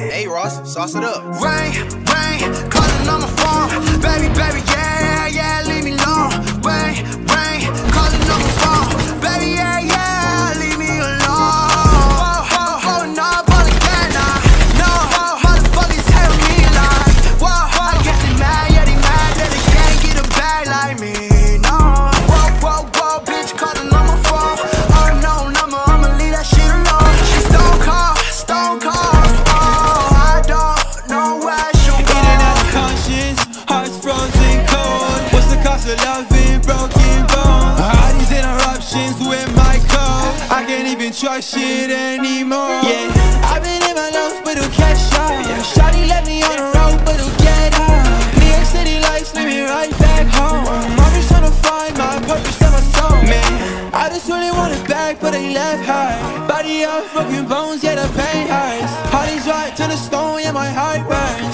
Hey Ross, sauce it up. Rain, calling on my phone. Baby, yeah, leave me alone. Rain, calling on my phone. Baby, yeah, leave me alone. Phone up all again, no, motherfuckers tell me like, whoa, I guess they mad, yeah, they mad that they can't get a bag like me, no. Whoa, bitch, calling on my phone. Unknown number, I'ma leave that shit alone. She stone cold. Loving broken bones, all these interruptions with my code. I can't even trust shit anymore. Yeah, I've been in my lungs, but who catch shot? Yeah, shawty let me on the road, but who get out? New York City lights lead me right back home. I'm just trying to find my purpose and my soul. Man, I just really want it back, but they left high. Body of broken bones, yeah, the pain hurts. All these right to the stone, yeah, my heart burns.